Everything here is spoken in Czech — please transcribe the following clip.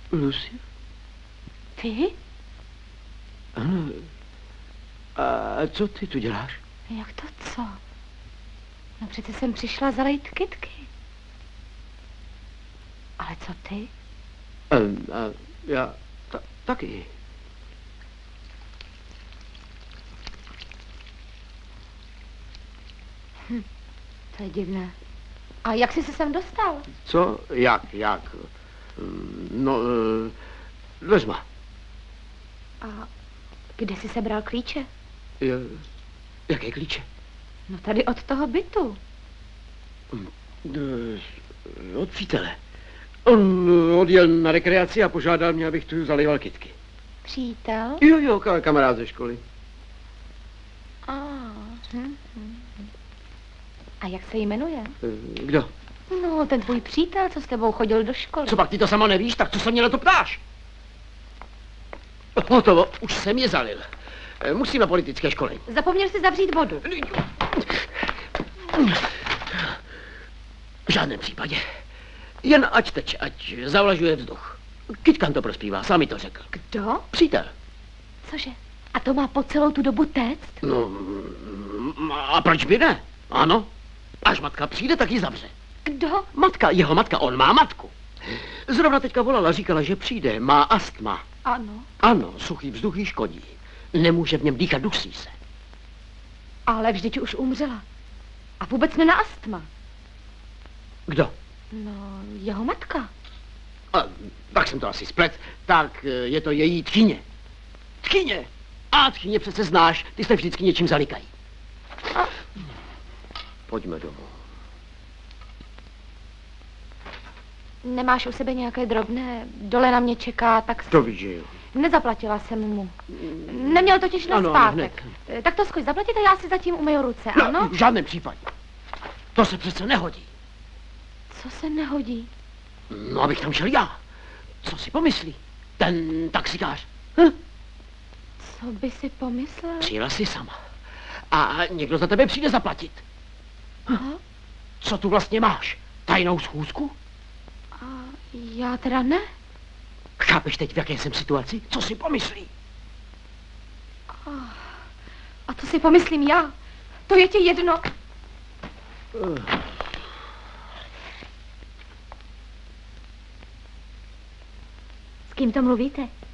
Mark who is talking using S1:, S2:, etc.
S1: Lucie?
S2: Ty?
S1: Ano. A co ty tu děláš?
S2: Jak to co? No přece jsem přišla zalejt kytky. Ale co ty?
S1: Já taky.
S2: To je divné. A jak jsi se sem dostal?
S1: Co? Jak? No, dveřma.
S2: A kde jsi sebral klíče?
S1: Jaké klíče?
S2: No tady od toho bytu.
S1: Od přítele. On odjel na rekreaci a požádal mě, abych tu zalejval kytky.
S2: Přítel?
S1: Jo, kamarád ze školy.
S2: A jak se jmenuje?
S1: Kdo?
S2: No, ten tvůj přítel, co s tebou chodil do školy.
S1: Co pak ty to sama nevíš, tak co se mě na to ptáš? Hotovo, už jsem je zalil. Musím na politické školení.
S2: Zapomněl jsi zavřít vodu.
S1: V žádném případě. Jen ať teče, ať zavlažuje vzduch. Kytkám to prospívá, sám mi to řekl.
S2: Kdo?
S1: Přítel.
S2: Cože? A to má po celou tu dobu téct?
S1: No, a proč by ne? Ano. Až matka přijde, tak ji zavře.
S2: Kdo?
S1: Matka, jeho matka, on má matku. Zrovna teďka volala, říkala, že přijde, má astma.
S2: Ano.
S1: Ano, suchý vzduch jí škodí. Nemůže v něm dýchat, dusí se.
S2: Ale vždyť už umřela. A vůbec ne na astma.
S1: Kdo?
S2: No, jeho matka.
S1: A, tak jsem to asi splet. Tak je to její tchyně. Tchyně! A tchyně přece znáš, ty se vždycky něčím zalikají. Pojďme domů.
S2: Nemáš u sebe nějaké drobné? Dole na mě čeká, tak...
S1: To víš, že jo.
S2: Nezaplatila jsem mu. Neměl totiž na zpátek. Tak to zkuš zaplatit a já si zatím umyju ruce,
S1: no,
S2: ano?
S1: V žádném případě. To se přece nehodí.
S2: Co se nehodí?
S1: No, abych tam šel já. Co si pomyslí? Ten taxikář.
S2: Co by si pomyslel?
S1: Přijela si sama. A někdo za tebe přijde zaplatit. Co tu vlastně máš? Tajnou schůzku?
S2: A já teda ne.
S1: Chápeš teď, v jaké jsem situaci? Co si pomyslí?
S2: A to si pomyslím já. To je ti jedno. S kým to mluvíte?